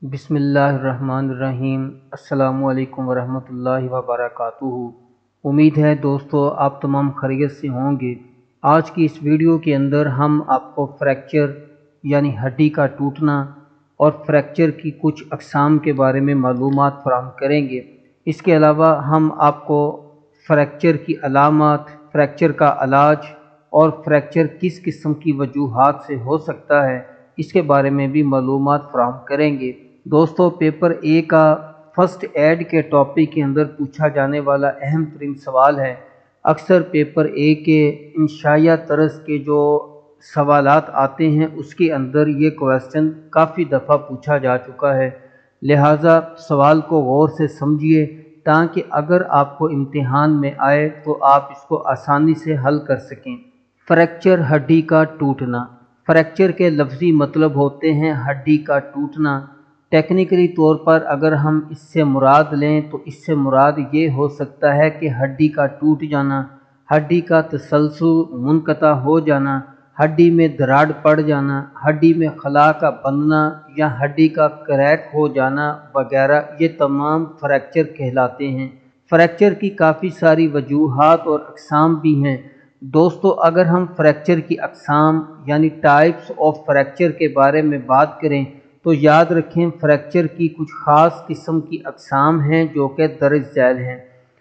बिस्मिल्लाहिर्रहमानिर्रहीम। अस्सलामु अलैकुम वरहमतुल्लाहि वबरकातुहू। उम्मीद है दोस्तों आप तमाम खैरियत से होंगे। आज की इस वीडियो के अंदर हम आपको फ्रैक्चर यानी हड्डी का टूटना और फ्रैक्चर की कुछ अक़साम के बारे में मालूमात फराहम करेंगे। इसके अलावा हम आपको फ्रैक्चर की अलामत, फ्रैक्चर का इलाज और फ्रैक्चर किस किस्म की वजूहात से हो सकता है इसके बारे में भी मालूमात फराहम करेंगे। दोस्तों, पेपर ए का फर्स्ट एड के टॉपिक के अंदर पूछा जाने वाला अहम तरीन सवाल है। अक्सर पेपर ए के इंशाइया तरस के जो सवालात आते हैं उसके अंदर ये क्वेश्चन काफ़ी दफ़ा पूछा जा चुका है, लिहाजा सवाल को गौर से समझिए ताकि अगर आपको इम्तिहान में आए तो आप इसको आसानी से हल कर सकें। फ्रैक्चर हड्डी का टूटना। फ्रैक्चर के लफ्ज़ी मतलब होते हैं हड्डी का टूटना। टेक्निकली तौर पर अगर हम इससे मुराद लें तो इससे मुराद ये हो सकता है कि हड्डी का टूट जाना, हड्डी का तसलसल मुनक़ता हो जाना, हड्डी में दरार पड़ जाना, हड्डी में खला का बंधना या हड्डी का क्रैक हो जाना वगैरह, ये तमाम फ्रैक्चर कहलाते हैं। फ्रैक्चर की काफ़ी सारी वजूहात और अक़साम भी हैं। दोस्तों, अगर हम फ्रैक्चर की अक़साम यानी टाइप्स ऑफ फ्रैक्चर के बारे में बात करें तो याद रखें फ्रैक्चर की कुछ ख़ास किस्म की अक़साम हैं जो कि दर्ज झैल हैं।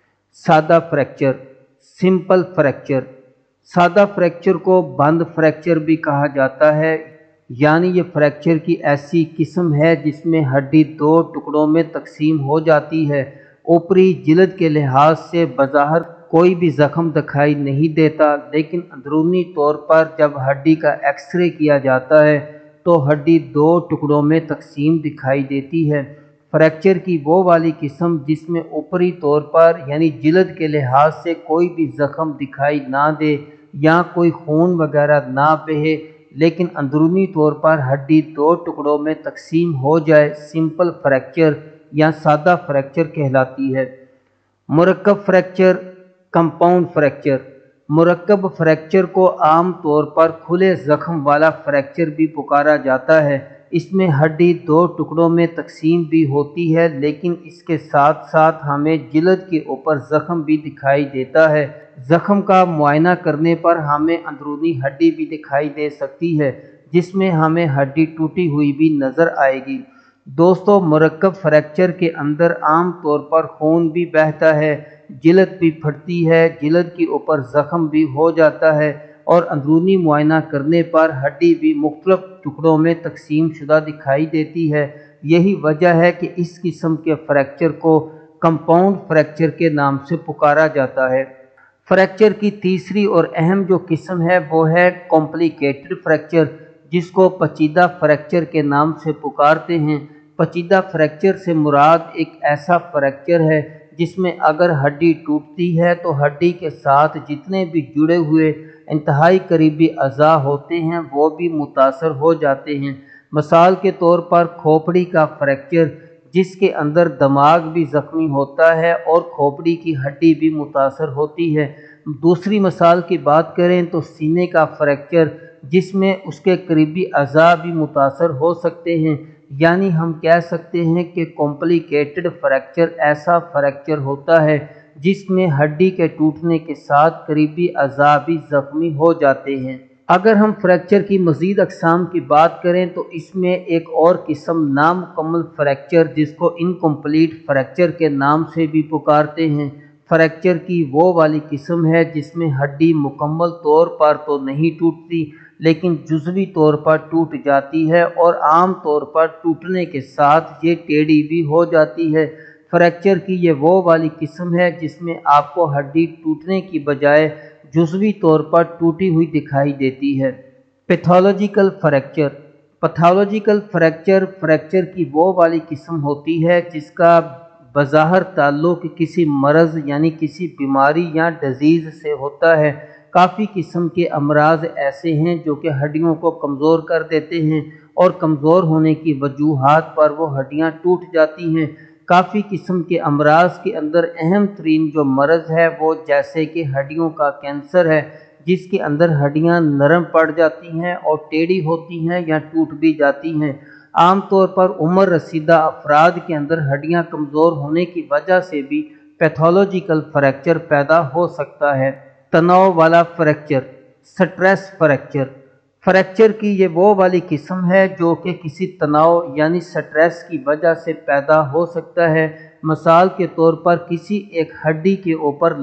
सादा फ्रैक्चर, सिंपल फ्रैक्चर। सादा फ्रैक्चर को बंद फ्रैक्चर भी कहा जाता है, यानी ये फ्रैक्चर की ऐसी किस्म है जिसमें हड्डी दो टुकड़ों में तकसीम हो जाती है। ऊपरी जिल्द के लिहाज से बज़ाहिर कोई भी ज़ख्म दिखाई नहीं देता, लेकिन अंदरूनी तौर पर जब हड्डी का एक्सरे किया जाता है तो हड्डी दो टुकड़ों में तकसीम दिखाई देती है। फ्रैक्चर की वो वाली किस्म जिसमें ऊपरी तौर पर यानी जिल्द के लिहाज से कोई भी ज़ख्म दिखाई ना दे या कोई खून वगैरह ना बहे, लेकिन अंदरूनी तौर पर हड्डी दो टुकड़ों में तकसीम हो जाए, सिंपल फ्रैक्चर या सादा फ्रैक्चर कहलाती है। मुरक्कब फ्रैक्चर, कंपाउंड फ्रैक्चर। मुरक्कब फ्रैक्चर को आम तौर पर खुले ज़ख्म वाला फ्रैक्चर भी पुकारा जाता है। इसमें हड्डी दो टुकड़ों में तकसीम भी होती है, लेकिन इसके साथ साथ हमें जिल्द के ऊपर ज़ख्म भी दिखाई देता है। ज़ख्म का मुआयना करने पर हमें अंदरूनी हड्डी भी दिखाई दे सकती है जिसमें हमें हड्डी टूटी हुई भी नज़र आएगी। दोस्तों, मुरक्कब फ्रैक्चर के अंदर आम तौर पर खून भी बहता है, जिल्द भी फटती है, जिल्द के ऊपर ज़ख्म भी हो जाता है और अंदरूनी मुआयना करने पर हड्डी भी मुख्तलिफ टुकड़ों में तकसीम शुदा दिखाई देती है। यही वजह है कि इस किस्म के फ्रैक्चर को कंपाउंड फ्रैक्चर के नाम से पुकारा जाता है। फ्रैक्चर की तीसरी और अहम जो किस्म है वो है कॉम्प्लिकेटेड फ्रैक्चर, जिसको पचीदा फ्रैक्चर के नाम से पुकारते हैं। पचीदा फ्रैक्चर से मुराद एक ऐसा फ्रैक्चर है जिसमें अगर हड्डी टूटती है तो हड्डी के साथ जितने भी जुड़े हुए इंतहाई करीबी अज़ा होते हैं वो भी मुतासर हो जाते हैं। मिसाल के तौर पर खोपड़ी का फ्रैक्चर, जिसके अंदर दिमाग भी ज़ख्मी होता है और खोपड़ी की हड्डी भी मुतासर होती है। दूसरी मिसाल की बात करें तो सीने का फ्रैक्चर, जिसमें उसके करीबी अज़ा भी मुतासर हो सकते हैं। यानी हम कह सकते हैं कि कॉम्प्लिकेटेड फ्रैक्चर ऐसा फ्रैक्चर होता है जिसमें हड्डी के टूटने के साथ करीबी अज़ा भी ज़ख्मी हो जाते हैं। अगर हम फ्रैक्चर की मज़ीद अक़साम की बात करें तो इसमें एक और किस्म नामुकम्मल फ्रैक्चर, जिसको इनकम्प्लीट फ्रैक्चर के नाम से भी पुकारते हैं। फ्रैक्चर की वो वाली किस्म है जिसमें हड्डी मुकम्मल तौर पर तो नहीं टूटती, लेकिन जुज़वी तौर पर टूट जाती है और आम तौर पर टूटने के साथ ये टेढ़ी भी हो जाती है। फ्रैक्चर की ये वो वाली किस्म है जिसमें आपको हड्डी टूटने की बजाय जुज़वी तौर पर टूटी हुई दिखाई देती है। Pathological fracture. Pathological fracture fracture की वो वाली किस्म होती है जिसका बज़ाहिर ताल्लुक़ किसी मरज़ यानी किसी बीमारी या डिजीज़ से होता है। काफ़ी किस्म के अमराज ऐसे हैं जो कि हड्डियों को कमज़ोर कर देते हैं और कमज़ोर होने की वजूहात पर वो हड्डियाँ टूट जाती हैं। काफ़ी किस्म के अमराज के अंदर अहम तरीन जो मर्ज़ है वो जैसे कि हड्डियों का कैंसर है, जिसके अंदर हड्डियां नरम पड़ जाती हैं और टेढ़ी होती हैं या टूट भी जाती हैं। عام طور پر عمر رسیدہ افراد کے اندر ہڈیاں کمزور ہونے کی وجہ سے بھی پیتھولوجیکل فریکچر پیدا ہو سکتا ہے۔ تناؤ والا فریکچر، سٹریس فریکچر، فریکچر کی یہ وہ والی قسم ہے جو کہ کسی تناؤ یعنی سٹریس کی وجہ سے پیدا ہو سکتا ہے۔ مثال کے طور پر کسی ایک ہڈی کے اوپر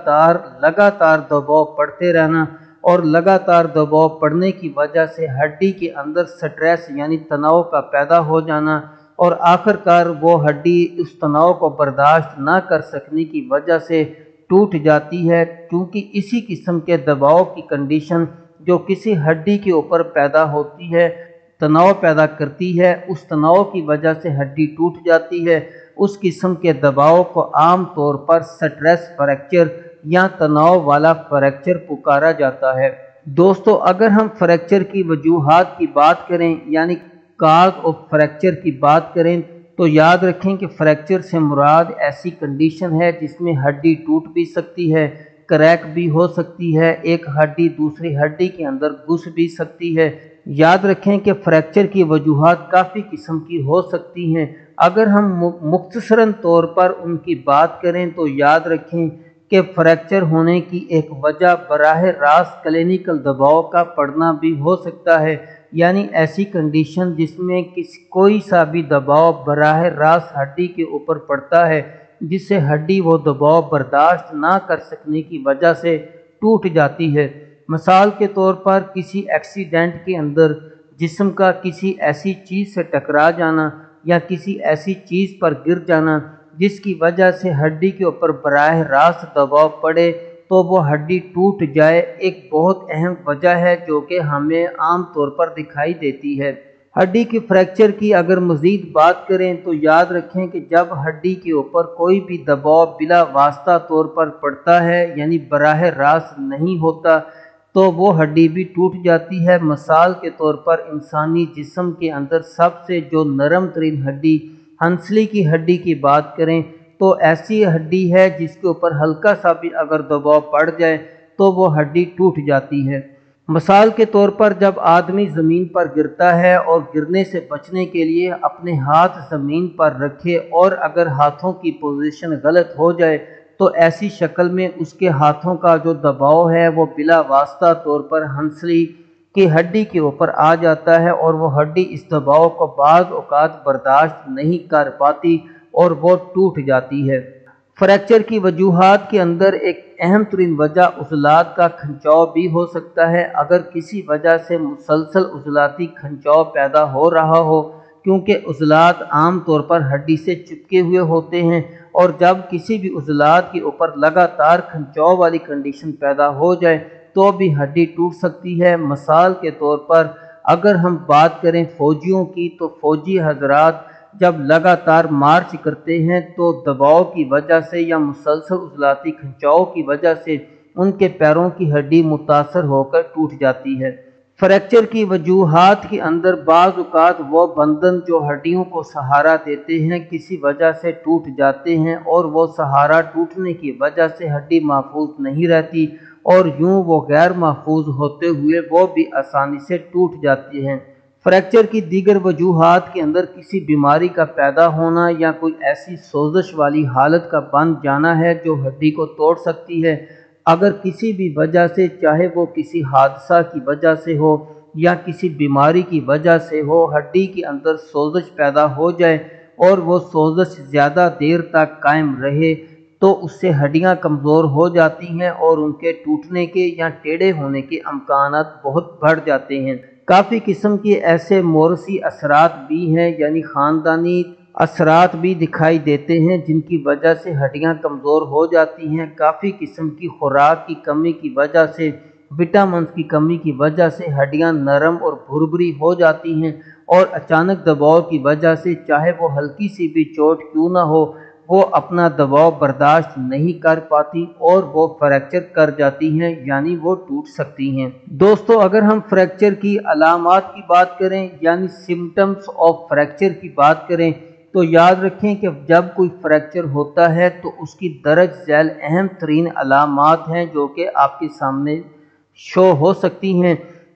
لگاتار دباؤ پڑتے رہنا اور لگاتار دباؤ پڑنے کی وجہ سے ہڈی کے اندر سٹریس یعنی تناؤ کا پیدا ہو جانا اور آخر کار وہ ہڈی اس تناؤ کو برداشت نہ کر سکنے کی وجہ سے ٹوٹ جاتی ہے، کیونکہ اسی قسم کے دباؤ کی کنڈیشن جو کسی ہڈی کے اوپر پیدا ہوتی ہے، تناؤ پیدا کرتی ہے، اس تناؤ کی وجہ سے ہڈی ٹوٹ جاتی ہے۔ اس قسم کے دباؤ کو عام طور پر سٹریس فریکچر یا تناؤ والا فریکچر پکارا جاتا ہے۔ دوستو، اگر ہم فریکچر کی وجوہات کی بات کریں یعنی کاز آف فریکچر کی بات کریں تو یاد رکھیں کہ فریکچر سے مراد ایسی کنڈیشن ہے جس میں ہڈی ٹوٹ بھی سکتی ہے، کریک بھی ہو سکتی ہے، ایک ہڈی دوسری ہڈی کے اندر گھس بھی سکتی ہے۔ یاد رکھیں کہ فریکچر کی وجوہات کافی قسم کی ہو سکتی ہیں۔ اگر ہم مختصراً طور پر ان کی بات کریں تو یاد رکھیں کہ فریکچر ہونے کی ایک وجہ براہ راست کلینکل دباؤ کا پڑنا بھی ہو سکتا ہے، یعنی ایسی کنڈیشن جس میں کوئی سا بھی دباؤ براہ راست ہڈی کے اوپر پڑتا ہے جس سے ہڈی وہ دباؤ برداشت نہ کر سکنے کی وجہ سے ٹوٹ جاتی ہے۔ مثال کے طور پر کسی ایکسیڈنٹ کے اندر جسم کا کسی ایسی چیز سے ٹکرا جانا یا کسی ایسی چیز پر گر جانا جس کی وجہ سے ہڈی کے اوپر براہ راست دباؤ پڑے تو وہ ہڈی ٹوٹ جائے، ایک بہت اہم وجہ ہے جو کہ ہمیں عام طور پر دکھائی دیتی ہے۔ ہڈی کی فریکچر کی اگر مزید بات کریں تو یاد رکھیں کہ جب ہڈی کے اوپر کوئی بھی دباؤ بلا واسطہ طور پر پڑتا ہے یعنی براہ راست نہیں ہوتا تو وہ ہڈی بھی ٹوٹ جاتی ہے۔ مثال کے طور پر انسانی جسم کے اندر سب سے جو نرم ترین ہڈی ہنسلی کی ہڈی کی بات کریں تو ایسی ہڈی ہے جس کے اوپر ہلکا سا بھی اگر دباؤ پڑ جائے تو وہ ہڈی ٹوٹ جاتی ہے۔ مثال کے طور پر جب آدمی زمین پر گرتا ہے اور گرنے سے بچنے کے لیے اپنے ہاتھ زمین پر رکھے اور اگر ہاتھوں کی پوزیشن غلط ہو جائے تو ایسی شکل میں اس کے ہاتھوں کا جو دباؤ ہے وہ بلا واسطہ طور پر ہنسلی کی ہڈی کے اوپر آ جاتا ہے اور وہ ہڈی اس دباؤ کو بعض اوقات برداشت نہیں کر پاتی اور وہ ٹوٹ جاتی ہے۔ فریکچر کی وجوہات کے اندر ایک اہم ترین وجہ عضلات کا کھنچاؤ بھی ہو سکتا ہے۔ اگر کسی وجہ سے مسلسل عضلاتی کھنچاؤ پیدا ہو رہا ہو، کیونکہ عضلات عام طور پر ہڈی سے چپکے ہوئے ہوتے ہیں اور جب کسی بھی عضلات کے اوپر لگاتار کھنچاؤ والی کنڈیشن پیدا ہو جائے تو بھی ہڈی ٹوٹ سکتی ہے۔ مثال کے طور پر اگر ہم بات کریں فوجیوں کی تو فوجی حضرات جب لگاتار مارچ کرتے ہیں تو دباؤ کی وجہ سے یا مسلسل عضلاتی کھنچاؤ کی وجہ سے ان کے پیروں کی ہڈی متاثر ہو کر ٹوٹ جاتی ہے۔ فریکچر کی وجوہات کے اندر بعض اوقات وہ بندھن جو ہڈیوں کو سہارا دیتے ہیں کسی وجہ سے ٹوٹ جاتے ہیں اور وہ سہارا ٹوٹنے کی وجہ سے ہڈی محفوظ نہیں رہتی اور یوں وہ غیر محفوظ ہوتے ہوئے وہ بھی آسانی سے ٹوٹ جاتی ہیں۔ فریکچر کی دیگر وجوہات کے اندر کسی بیماری کا پیدا ہونا یا کوئی ایسی سوزش والی حالت کا بن جانا ہے جو ہڈی کو توڑ سکتی ہے۔ اگر کسی بھی وجہ سے، چاہے وہ کسی حادثہ کی وجہ سے ہو یا کسی بیماری کی وجہ سے ہو، ہڈی کے اندر سوزش پیدا ہو جائے اور وہ سوزش زیادہ دیر تک قائم رہے تو اس سے ہڈیاں کمزور ہو جاتی ہیں اور ان کے ٹوٹنے کے یا ٹیڑھے ہونے کے امکانات بہت بڑھ جاتے ہیں۔ کافی قسم کے ایسے موروثی اثرات بھی ہیں یعنی خاندانی اثرات بھی دکھائی دیتے ہیں جن کی وجہ سے ہڈیاں کمزور ہو جاتی ہیں۔ کافی قسم کی خوراک کی کمی کی وجہ سے، وٹامنز کی کمی کی وجہ سے ہڈیاں نرم اور بھربھری ہو جاتی ہیں اور اچانک دباؤ کی وجہ سے چاہے وہ ہلکی سی بھی چوٹ کیوں نہ ہو وہ اپنا دباؤ برداشت نہیں کر پاتی اور وہ فریکچر کر جاتی ہیں یعنی وہ ٹوٹ سکتی ہیں۔ دوستو، اگر ہم فریکچر کی علامات کی بات کریں یعنی سمپٹمز آف فریکچر کی بات کریں تو یاد رکھیں کہ جب کوئی فریکچر ہوتا ہے تو اس کی درج ذیل اہم ترین علامات ہیں جو کہ آپ کے سامنے شو ہو سکتی ہیں۔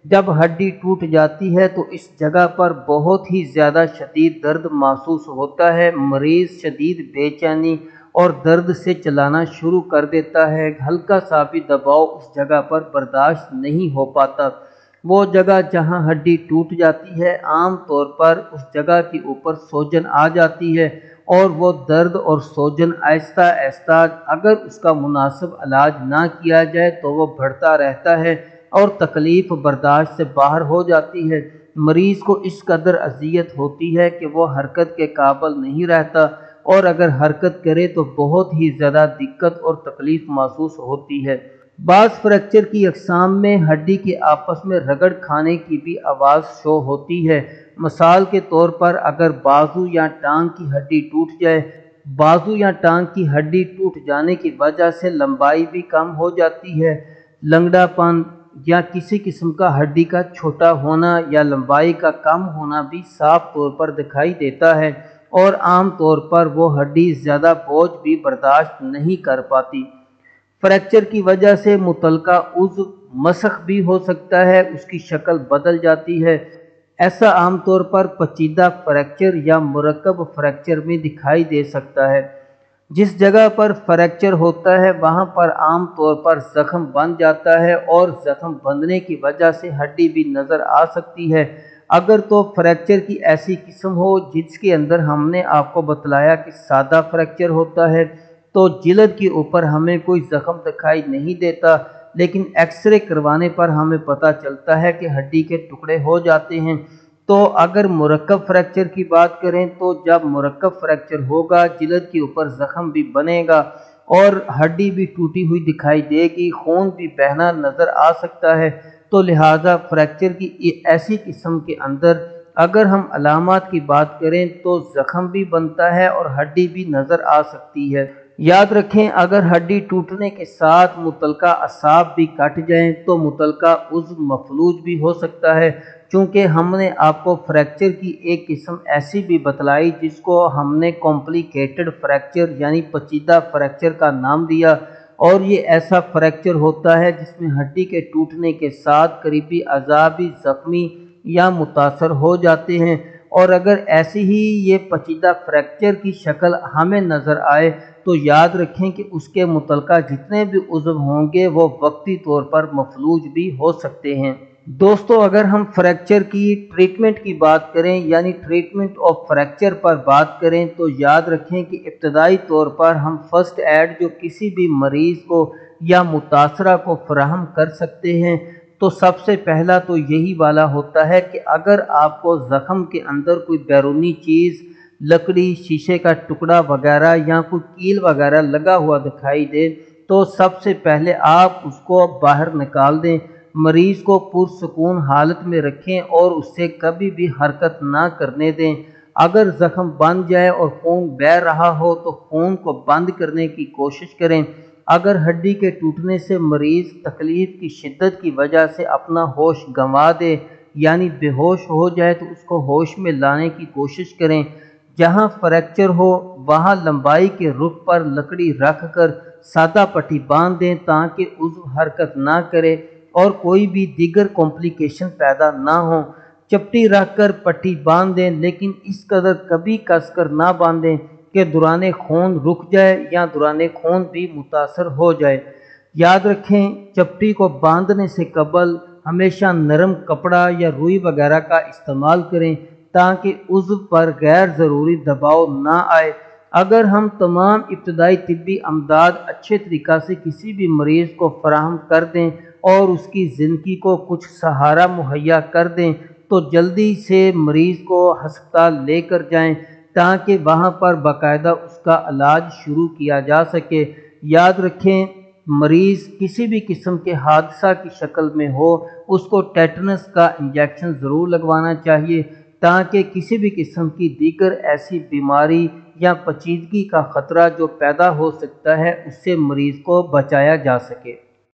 جب ہڈی ٹوٹ جاتی ہے تو اس جگہ پر بہت ہی زیادہ شدید درد محسوس ہوتا ہے۔ مریض شدید بے چینی اور درد سے چلانا شروع کر دیتا ہے۔ ہلکا سا بھی دباؤ اس جگہ پر برداشت نہیں ہو پاتا۔ وہ جگہ جہاں ہڈی ٹوٹ جاتی ہے عام طور پر اس جگہ کے اوپر سوجن آ جاتی ہے اور وہ درد اور سوجن آہستہ آہستہ اگر اس کا مناسب علاج نہ کیا جائے تو وہ بڑھتا رہتا ہے اور تکلیف برداشت سے باہر ہو جاتی ہے۔ مریض کو اس قدر اذیت ہوتی ہے کہ وہ حرکت کے قابل نہیں رہتا اور اگر حرکت کرے تو بہت ہی زیادہ دقت اور تکلیف محسوس ہوتی ہے۔ بعض فریکچر کی اقسام میں ہڈی کے آپس میں رگڑ کھانے کی بھی آواز شو ہوتی ہے۔ مثال کے طور پر اگر بازو یا ٹانگ کی ہڈی ٹوٹ جائے، بازو یا ٹانگ کی ہڈی ٹوٹ جانے کی وجہ سے لمبائی بھی کم ہو جاتی ہے۔ لنگڑا پن یا کسی قسم کا ہڈی کا چھوٹا ہونا یا لمبائی کا کم ہونا بھی صاف طور پر دکھائی دیتا ہے اور عام طور پر وہ ہڈی زیادہ بوجھ بھی برداشت نہیں کر پاتی۔ فریکچر کی وجہ سے متعلقہ عضو مسخ بھی ہو سکتا ہے، اس کی شکل بدل جاتی ہے۔ ایسا عام طور پر پیچیدہ فریکچر یا مرکب فریکچر میں دکھائی دے سکتا ہے۔ جس جگہ پر فریکچر ہوتا ہے وہاں پر عام طور پر زخم بن جاتا ہے اور زخم بندنے کی وجہ سے ہڈی بھی نظر آ سکتی ہے۔ اگر تو فریکچر کی ایسی قسم ہو جس کے اندر ہم نے آپ کو بتلایا کہ سادہ فریکچر ہوتا ہے تو جلد کے اوپر ہمیں کوئی زخم دکھائی نہیں دیتا، لیکن ایکس رے کروانے پر ہمیں پتہ چلتا ہے کہ ہڈی کے ٹکڑے ہو جاتے ہیں۔ تو اگر مرکب فریکچر کی بات کریں تو جب مرکب فریکچر ہوگا جلد کے اوپر زخم بھی بنے گا اور ہڈی بھی ٹوٹی ہوئی دکھائی دے گی، خون بھی بہنا نظر آ سکتا ہے۔ تو لہٰذا فریکچر کی ایسی قسم کے اندر اگر ہم علامات کی بات کریں تو زخم بھی بنتا ہے اور ہڈی بھی نظر آ سکتی ہے۔ یاد رکھیں اگر ہڈی ٹوٹنے کے ساتھ متعلقہ اعصاب بھی کٹ جائیں تو متعلقہ عضو مفلوج بھی ہو سکتا ہے۔ چونکہ ہم نے آپ کو فریکچر کی ایک قسم ایسی بھی بتلائی جس کو ہم نے کمپلیکیٹڈ فریکچر یعنی پیچیدہ فریکچر کا نام دیا، اور یہ ایسا فریکچر ہوتا ہے جس میں ہڈی کے ٹوٹنے کے ساتھ قریبی اعضاء بھی زخمی یا متاثر ہو جاتے ہیں۔ اور اگر ایسی ہی یہ پیچیدہ فریکچر کی شکل ہمیں نظر آئے تو یاد رکھیں کہ اس کے متعلقہ جتنے بھی عضو ہوں گے وہ وقتی طور پر مفلوج بھی ہو سکتے ہیں۔ دوستو اگر ہم فریکچر کی ٹریٹمنٹ کی بات کریں یعنی ٹریٹمنٹ آف فریکچر پر بات کریں تو یاد رکھیں کہ ابتدائی طور پر ہم فرسٹ ایڈ جو کسی بھی مریض کو یا متاثرہ کو فراہم کر سکتے ہیں تو سب سے پہلا تو یہی والا ہوتا ہے کہ اگر آپ کو زخم کے اندر کوئی بیرونی چیز، لکڑی، شیشے کا ٹکڑا وغیرہ یا کوئی کیل وغیرہ لگا ہوا دکھائی دے تو سب سے پہلے آپ اس کو باہر نکال دیں، مریض کو پرسکون حالت میں رکھیں اور اس سے کبھی بھی حرکت نہ کرنے دیں۔ اگر زخم بن جائے اور خون بہہ رہا ہو تو خون کو بند کرنے کی کوشش کریں۔ اگر ہڈی کے ٹوٹنے سے مریض تکلیف کی شدت کی وجہ سے اپنا ہوش گنوا دے یعنی بے ہوش ہو جائے تو اس کو ہوش میں لانے کی کوشش کریں۔ جہاں فریکچر ہو وہاں لمبائی کے رخ پر لکڑی رکھ کر سادہ پٹی باندھ دیں تاکہ عضو حرکت نہ کرے اور کوئی بھی دیگر کمپلیکیشن پیدا نہ ہو۔ چپٹی رکھ کر پٹی باندھ دیں لیکن اس قدر کبھی کس کر نہ باندھیں کہ دوران خون رک جائے یا دوران خون بھی متاثر ہو جائے۔ یاد رکھیں چپٹی کو باندھنے سے قبل ہمیشہ نرم کپڑا یا روئی وغیرہ کا استعمال کریں تاکہ عضو پر غیر ضروری دباؤ نہ آئے۔ اگر ہم تمام ابتدائی طبی امداد اچھے طریقہ سے کسی بھی مریض کو فراہم کر دیں اور اس کی زندگی کو کچھ سہارا مہیا کر دیں تو جلدی سے مریض کو ہسپتال لے کر جائیں تاکہ وہاں پر باقاعدہ اس کا علاج شروع کیا جا سکے۔ یاد رکھیں مریض کسی بھی قسم کے حادثہ کی شکل میں ہو اس کو ٹیٹنس کا انجیکشن ضرور لگوانا چاہیے تاکہ کسی بھی قسم کی دیگر ایسی بیماری یا پیچیدگی کا خطرہ جو پیدا ہو سکتا ہے اس سے مریض کو بچایا جا سکے۔